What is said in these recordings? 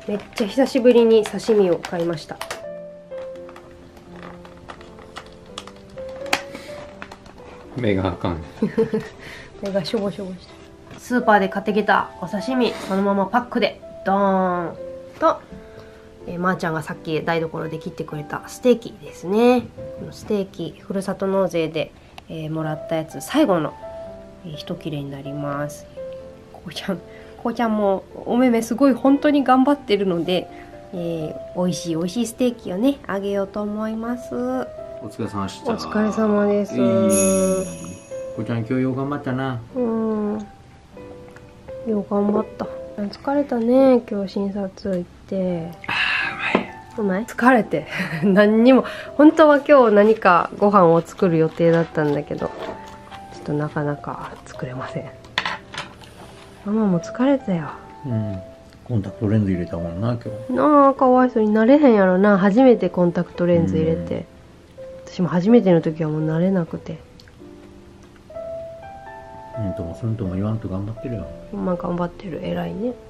めっちゃ久しぶりに刺身を買いました。 目があかん。 目がしょぼしょぼして。スーパーで買ってきたお刺身、そのままパックでドーンと、まーちゃんがさっき台所で切ってくれたステーキですね。このステーキふるさと納税で、もらったやつ、最後の、一切れになります。こうちゃんもお目目すごい本当に頑張ってるので、美味しいステーキをねあげようと思います。 お疲れ様でした。 お疲れ様です。 こちゃん今日よう頑張ったな。 よう頑張った。疲れたね、今日診察行って。うまい？疲れて何にも、本当は今日何かご飯を作る予定だったんだけど、ちょっとなかなか作れません。ママも疲れたよ。 コンタクトレンズ入れたもんな今日。 なあ、かわいそうになれへんやろな。初めてコンタクトレンズ入れて、私も初めての時はもう慣れなくて。 ともそれとも言わんと頑張ってるよ。 ほんま頑張ってる、偉いね。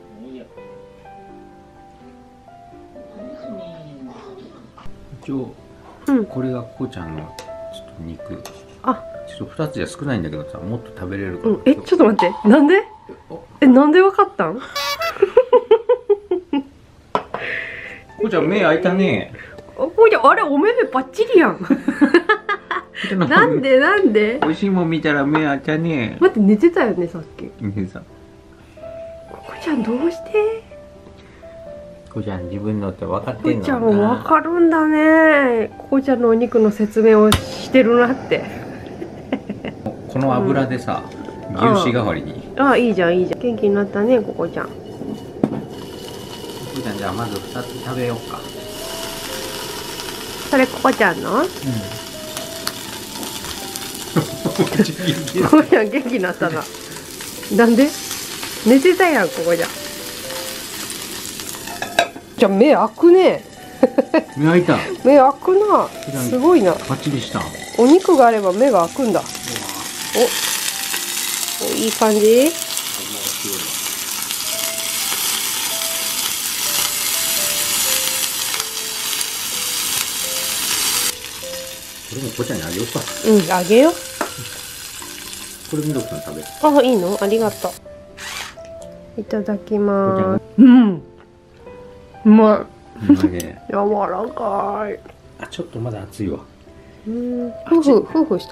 一応、これがこうちゃんのちょっと肉。ちょっと2つじゃ少ないんだけどさ、もっと食べれるから。 ちょっと待って、なんで？なんでわかったん？ こうちゃん目開いたね。 こうちゃん、あれお目目バッチリやん。なんで？ 美味しいもん見たら目開いたね。 待って、寝てたよねさっき。 寝てた。 こうちゃんどうして？ こうちゃん自分のって分かってんの？ こうちゃんも分かるんだね。こうちゃんのお肉の説明をしてるなって。 この油でさ、牛脂代わりに。 いいじゃんいいじゃん。元気になったね、ここちゃん。ここちゃん、じゃあまず2つ食べようか。 それここちゃんの？ここちゃん元気になったな。なんで？寝てたやん、ここちゃん。じゃあ目開くね。 目開いた。 目開くな。すごいな。 バッチリした。 お肉があれば目が開くんだ。いい感じ？ これもこちゃんにあげようか。 あげよう。 これみどくさん食べる。 いいの？ありがとう。いただきます。うまい。柔らかい。 ちょっとまだ熱いわ。 夫婦した？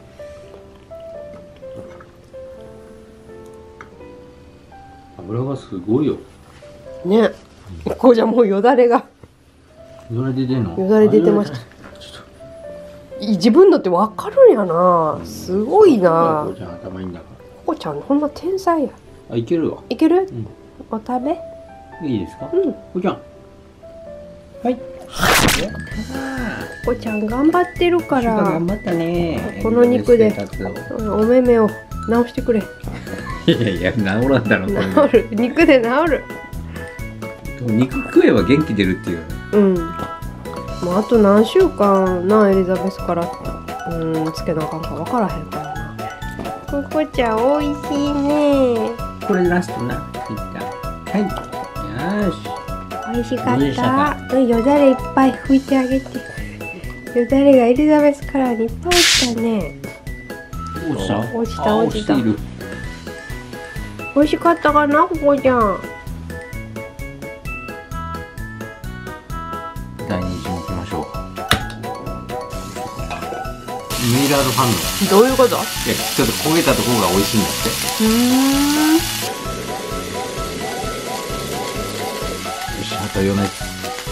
油がすごいよ。 ね。こうじゃもうよだれが。 よだれ出てんの？ よだれ出てました。自分だってわかるんやな。すごいな。 こうちゃん頭いいんだから。 こうちゃんほんま天才や。 いけるわ。 いける？お食べ？ いいですか？こうちゃん。はい。 こうちゃん頑張ってるから。 頑張ったね。 この肉でお目目を直してくれ。 いや治らんだろ。 治る。肉で治る。 肉食えば元気出るっていう。 もうあと何週間な、エリザベスからつけなあかんか分からへんからな。ここちゃんおいしいね。 これラストな。はい。よし。 おいしかった。よだれいっぱい拭いてあげて。よだれがエリザベスカラーにいっぱい落ちたね。落ちた。美味しかったかな、ここちゃん。 第2次に行きましょう。メイラード反応。 どういうこと？ ちょっと焦げたところが美味しいんだって。よし、あと4つ。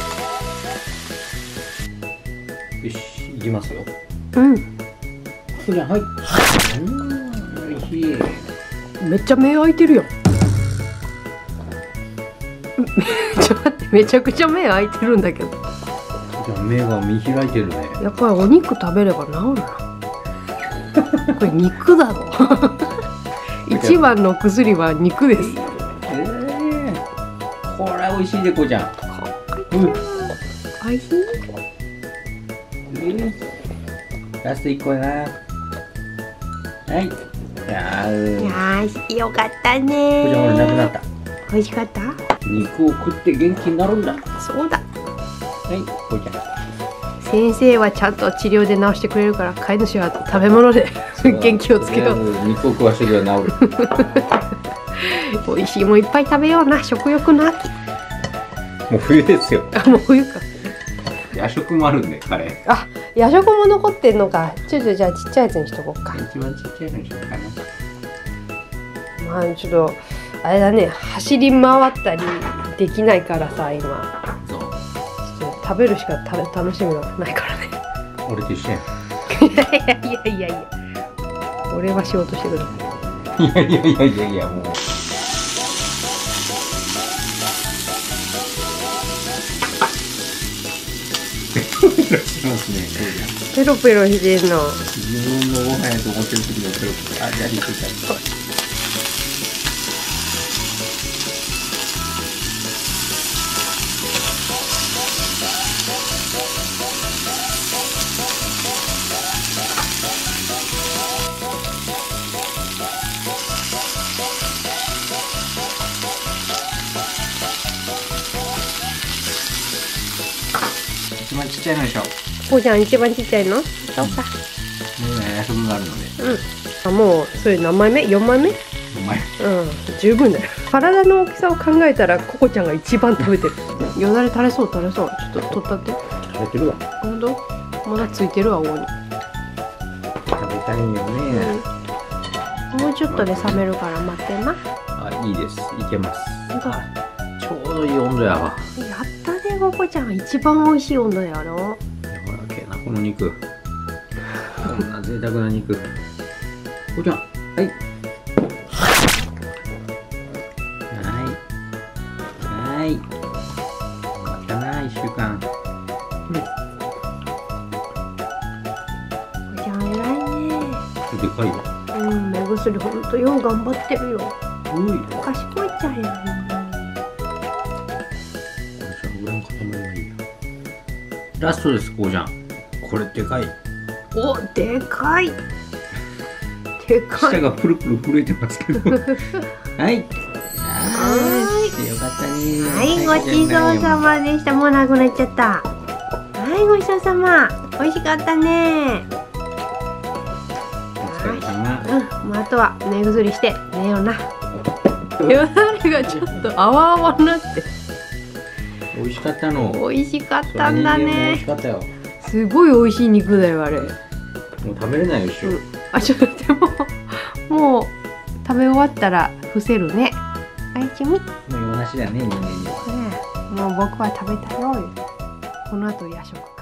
よし、いきますよ。ここじゃん、はい。おいしい。 めっちゃ目開いてるよ。ちょっと待って、めちゃくちゃ目開いてるんだけど。 目が見開いてるね。 やっぱりお肉食べれば治るな。これ肉だろ。一番の薬は肉です。 これ美味しいで、こうちゃん。 美味しい。 ラスト1個やな。はい。 よかったね。 これなくなった。 美味しかった。 肉を食って元気になるんだ。 そうだ。 はい、こうちゃん。 先生はちゃんと治療で治してくれるから、飼い主は食べ物で元気をつけよう。 肉を食わしてくれば治る。 美味しいもんいっぱい食べような、食欲の秋。 もう冬ですよ。 あ、もう冬か。 夜食もあるんで、カレー。 あ、夜食も残ってんのか。じゃあちっちゃいやつにしとこうか。 一番ちっちゃいのにしようかな。 まあちょっとあれだね、走り回ったりできないからさ、今。 そう。 ちょっと食べるしか楽しみがないからね。 俺と一緒やん。 いや。俺は仕事してくる。 いや、もう。 ペロペロしてんの。 自分のご飯やと思ってる時のペロペロ。あ、じゃあ、引いてた。一番ちっちゃいのでしょ。 こうちゃん一番ちっちゃいの？そうか。 もう夜食があるので。 あ、もうそれ何枚目？4枚目？ うまい。 十分だよ。体の大きさを考えたらココちゃんが一番食べてる。よだれ垂れそう。ちょっと取ったって。 食べてるわ。 ほんと？まだついてるわ、おに。 食べたいよね。 もうちょっとで冷めるから待ってな。 あ、いいです。いけます。ちょうどいい温度やわ。 やったね、ココちゃん。一番美味しい温度やろ。 柔らけえな、この肉。こんな贅沢な肉。こうちゃん。はい。はい。またな、1週間。 ココちゃん偉いね。 でかいわ。 目薬ほんとよう頑張ってるよ。 うい。 賢いちゃんやん。 裏の塊がいいな。ラストです、こうちゃん。これでかい。 お、でかい。でかい。 舌がプルプル震えてますけど。はい。はい。よかったね。 はい、ごちそうさまでした。もうなくなっちゃった。はい、ごちそうさま。美味しかったね。 お疲れ様。 もうあとは目薬して寝ような。よだれがちょっとあわあわになって。 美味しかったの。 美味しかったんだ美味ねし。かったよ。 すごい美味しい肉だよ、あれ。 もう食べれないでしょ。 あ、ちょっとでも、もう食べ終わったら伏せるね。あいちみ。 もう用なしだね、人間には。 もう僕は食べたよ。この後夜食か。